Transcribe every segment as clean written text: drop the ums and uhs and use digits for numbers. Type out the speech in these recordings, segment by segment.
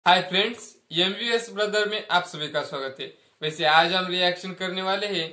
Hi friends, MVS brother में आप सभी का स्वागत है। वैसे आज हम रिएक्शन करने वाले हैं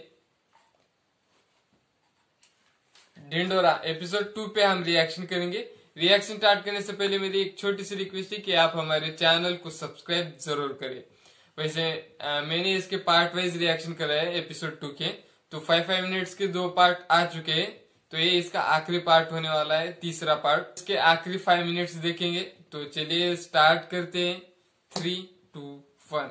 ढिंढोरा एपिसोड 2 पे हम रिएक्शन करेंगे। रिएक्शन स्टार्ट करने से पहले मेरी एक छोटी सी रिक्वेस्ट है कि आप हमारे चैनल को सब्सक्राइब जरूर करें। वैसे मैंने इसके पार्ट वाइज रिएक्शन करा है एपिसोड 2 के, तो 5 मिनट्स के 2 पार्ट आ चुके हैं, तो ये इसका आखिरी पार्ट होने वाला है, तीसरा पार्ट। इसके आखिरी 5 मिनट्स देखेंगे। तो चलिए स्टार्ट करते हैं। 3, 2, 1।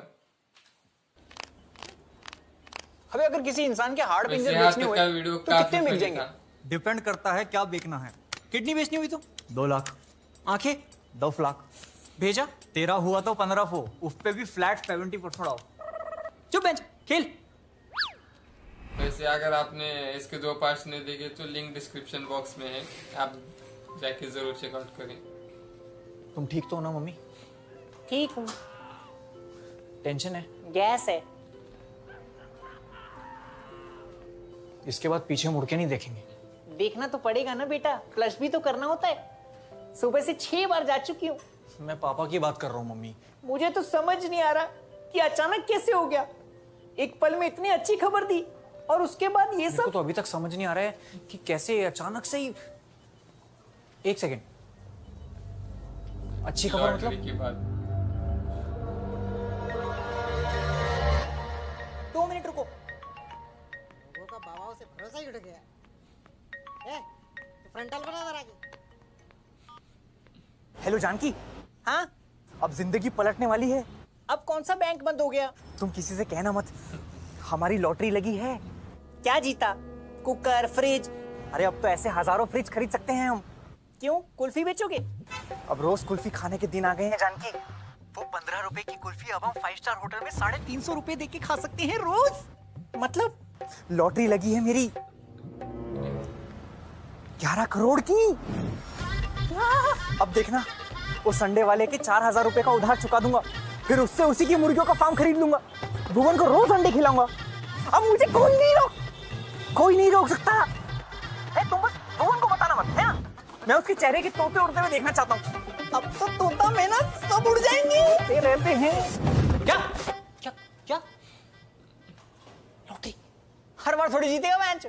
अबे अगर किसी इंसान के हार्ड पिंजर यहाँ बेचने तक हुए का वीडियो तो काफी कितने मिल फनी जाएंगे? था। डिपेंड करता है क्या बेचना है। किडनी बेचनी हुई तो 2 लाख, आंखें 10 लाख, भेजा तेरा हुआ तो 1500, उस पे भी फ्लैट 70% ऑफ। चुप बेंच खेल। वैसे अगर आपने इसके 2 पार्ट्स नहीं देखे तो लिंक डिस्क्रिप्शन बॉक्स में है, आप जाके जरूर चेकआउट करें। तुम ठीक तो हो ना मम्मी? ठीक हूँ। टेंशन है? गैस है। इसके बाद पीछे मुड़ के नहीं देखेंगे। देखना तो पड़ेगा ना बेटा, फ्लश भी तो करना होता है। सुबह से 6 बार जा चुकी हूँ। मैं पापा की बात कर रहा हूँ मम्मी। मुझे तो समझ नहीं आ रहा कि अचानक कैसे हो गया। एक पल में इतनी अच्छी खबर दी और उसके बाद ये मेरे को सब। तो अभी तक समझ नहीं आ रहा है कि कैसे अचानक से ही। एक सेकेंड, अच्छी खबर लॉटरी मतलब? की बात। 2 मिनट रुको। लोगों का बाबाओं से भरोसा ही उठ गया। तो फ्रंटल बना जरा की। हेलो जानकी, हाँ, अब जिंदगी पलटने वाली है। अब कौन सा बैंक बंद हो गया? तुम किसी से कहना मत, हमारी लॉटरी लगी है। क्या जीता? Cooker, fridge? अरे अब तो ऐसे हजारों फ्रिज खरीद सकते हैं हम। क्यों, कुल्फी बेचोगे? अब रोज कुल्फी खाने के दिन आ गए हैं जानकी। वो 15 रुपए की कुल्फी अब हम 5 स्टार होटल में 350 रुपए दे के खा सकते हैं रोज। मतलब लॉटरी लगी है मेरी 11 करोड़ की। अब देखना, वो संडे वाले के 4000 रुपए का उधार चुका दूंगा, फिर उससे उसी की मुर्गियों का फार्म खरीद लूंगा, भुवन को रोज अंडे खिलाऊंगा। अब मुझे कोई नहीं रोक सकता है। तुम बस भुवन को बताना मत, है ना? मैं उसके चेहरे के तोते उड़ते हुए देखना चाहता हूँ। अब तो तोता मैं ना सब उड़ जाएंगे। ये रहते हैं क्या क्या क्या? लॉटरी हर बार थोड़ी जीतेगा मैच।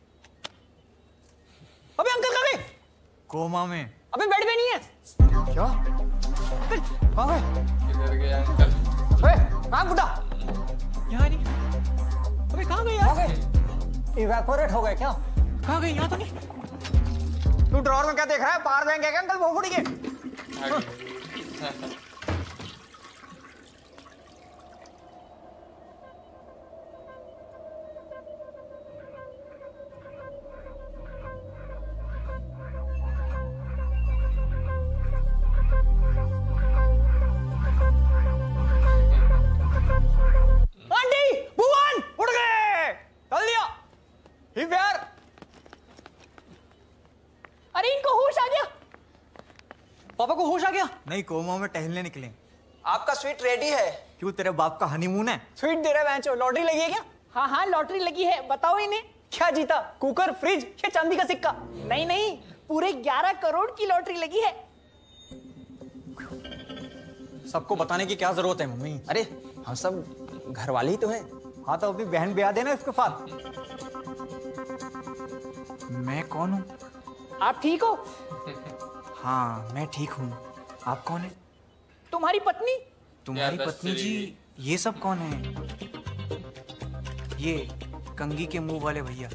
अबे अंकल कहाँ गए? कोमा में। अबे बेड पे नहीं है क्या? कहाँ गए? किधर गया अंकल? कहाँ बुढ़ा? यहाँ नहीं। अबे कहाँ गए यार? इवेपोरेट हो गए क्या? कहाँ गए? यहाँ तो नहीं। तू ड्रॉर में क्या देख रहा है? पावर बैंक है क्या अंकल? वो फुड़ी के। आगे। आंटी, भुवन उड़ गए। चल दिया। ही प्यार। अरे इनको होश आ गया। पापा को होश आ गया? नहीं, कोमा में टहलने निकले। आपका स्वीट रेडी है। क्यों, तेरे बाप का हनीमून है? स्वीट दे रहा है बेंचो। लॉटरी लगी है क्या? हाँ हाँ, लॉटरी लगी है। बताओ इन्हें। क्या जीता? कुकर, फ्रिज या चांदी का सिक्का? नहीं नहीं, पूरे 11 करोड़ की लॉटरी लगी है। सबको बताने की क्या जरूरत है मम्मी? अरे हम सब घर वाले ही तो हैं। हाँ तो अपनी बहन ब्याह देना इसके साथ। मैं कौन हूँ? आप ठीक हो? हाँ मैं ठीक हूँ। आप कौन है? तुम्हारी पत्नी? तुम्हारी क्या पत्नी दस जी? चली ये सब कौन है? ये कंगी के मुंह वाले भैया।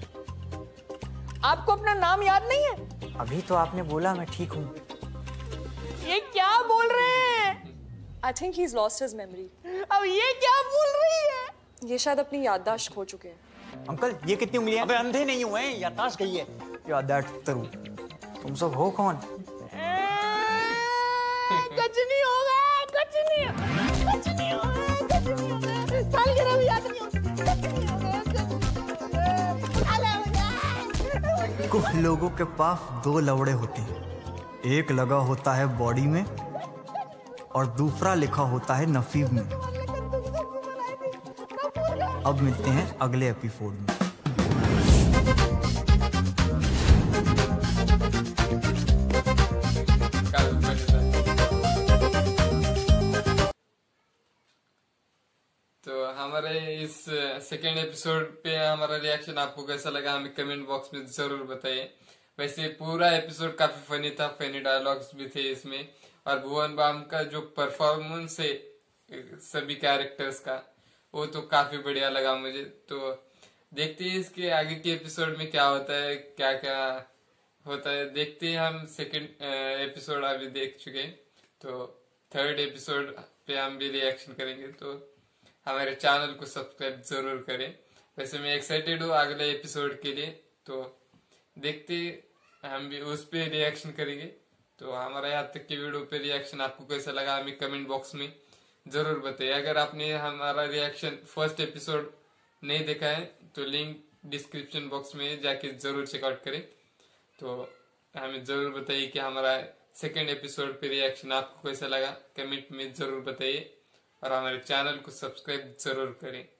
आपको अपना नाम याद नहीं है? अभी तो आपने बोला मैं ठीक हूँ। ये क्या बोल रहे हैं? I think he's lost his memory. अब ये क्या बोल रही है? ये शायद अपनी याददाश्त खो चुके हैं। अंकल ये कितनी उंगलियां? अबे अंधे नहीं हुए, याददाश्त गई है। या दैट तरु, तुम सब हो कौन? कुछ नहीं होगा, कुछ नहीं होगा, कुछ नहीं होगा, कुछ नहीं होगा। सालगिरह भी याद नहीं होगा, कुछ नहीं होगा, कुछ नहीं होगा। अरे मुझे कुछ लोगों के पास 2 लवड़े होते हैं, एक लगा होता है बॉडी में और दूसरा लिखा होता है नसीब में। अब मिलते हैं अगले एपिसोड में। कल हमारे इस सेकेंड एपिसोड पे हमारा रिएक्शन आपको कैसा लगा हमें कमेंट बॉक्स में जरूर बताइए। वैसे पूरा एपिसोड काफी फनी था, फनी डायलॉग्स भी थे इसमें, और भुवन बाम का जो परफॉर्मेंस है सभी कैरेक्टर्स का वो तो काफी बढ़िया लगा मुझे। तो देखते हैं इसके आगे के एपिसोड में क्या होता है, क्या क्या होता है देखते हैं। हम सेकंड एपिसोड अभी देख चुके हैं, तो थर्ड एपिसोड पे हम भी रिएक्शन करेंगे। तो हमारे चैनल को सब्सक्राइब जरूर करें। वैसे मैं एक्साइटेड हूँ अगले एपिसोड के लिए, तो देखते हम भी उस पे रिएक्शन करेंगे। तो हमारा यहाँ तक की वीडियो पे रिएक्शन आपको कैसा लगा हमें कमेंट बॉक्स में जरूर बताइए। अगर आपने हमारा रिएक्शन फर्स्ट एपिसोड नहीं देखा है तो लिंक डिस्क्रिप्शन बॉक्स में जाके जरूर चेकआउट करें। तो हमें जरूर बताइए कि हमारा सेकेंड एपिसोड पे रिएक्शन आपको कैसा लगा, कमेंट में जरूर बताइए, और हमारे चैनल को सब्सक्राइब जरूर करें।